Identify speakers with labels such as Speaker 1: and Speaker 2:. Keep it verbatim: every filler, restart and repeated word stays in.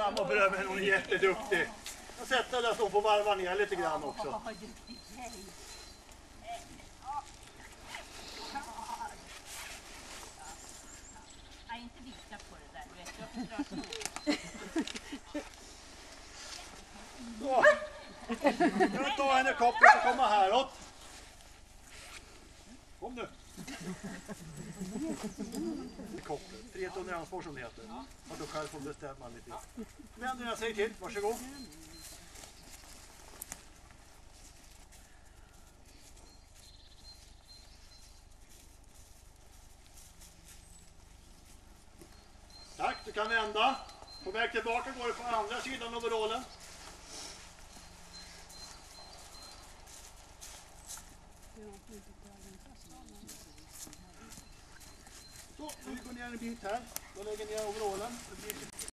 Speaker 1: fram och berömmer henne, hon är jätteduktig. Jag sätter där så hon får varva ner lite grann också.
Speaker 2: Nej, inte vika på det där, du vet, jag
Speaker 1: Så. Jag tar henne kopplet och kommer häråt. Kom nu. Kopplet. Frihet under ansvar som det heter. Att du själv får bestämma lite. Vänder jag säger till, varsågod. Tack, du kan vända. På väg tillbaka går du på andra sidan overallen. Så, nu går ner en bit här. Då lägger ner overallen.